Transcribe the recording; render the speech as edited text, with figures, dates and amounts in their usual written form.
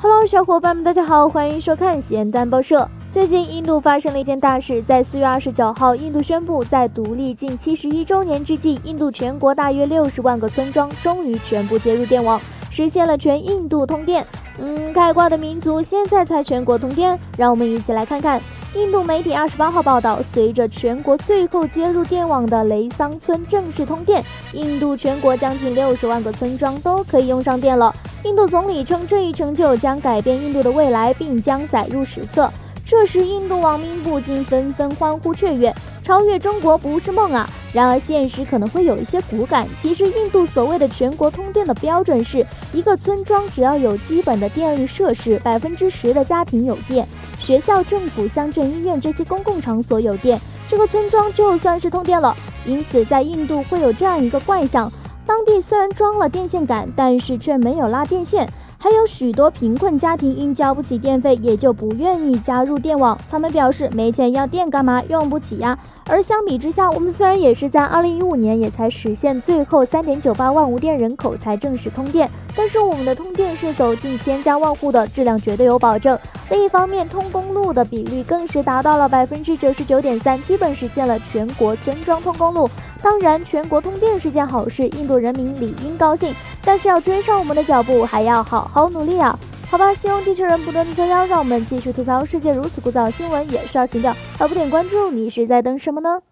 Hello， 小伙伴们，大家好，欢迎收看咸蛋报社。最近，印度发生了一件大事，在4月29号，印度宣布，在独立近71周年之际，印度全国大约60万个村庄终于全部接入电网，实现了全印度通电。开挂的民族现在才全国通电，让我们一起来看看。印度媒体28号报道，随着全国最后接入电网的雷桑村正式通电，印度全国将近60万个村庄都可以用上电了。印度总理称，这一成就将改变印度的未来，并将载入史册。这时，印度网民不禁纷纷欢呼雀跃，超越中国不是梦啊！然而，现实可能会有一些骨感。其实，印度所谓的全国通电的标准是，一个村庄只要有基本的电力设施，10%的家庭有电，学校、政府、乡镇医院这些公共场所有电，这个村庄就算是通电了。因此，在印度会有这样一个怪象：当地虽然装了电线杆，但是却没有拉电线。还有许多贫困家庭因交不起电费，也就不愿意加入电网。他们表示，没钱要电干嘛？用不起呀。而相比之下，我们虽然也是在2015年也才实现最后3.98万无电人口才正式通电，但是我们的通电是走近千家万户的，质量绝对有保证。另一方面，通公路的比率更是达到了99.3%，基本实现了全国村庄通公路。当然，全国通电是件好事，印度人民理应高兴，但是要追上我们的脚步，还要好好努力啊！好吧，希望地球人不断的作妖，让我们继续吐槽世界如此枯燥，新闻也是要情调，而不点关注，你是在等什么呢？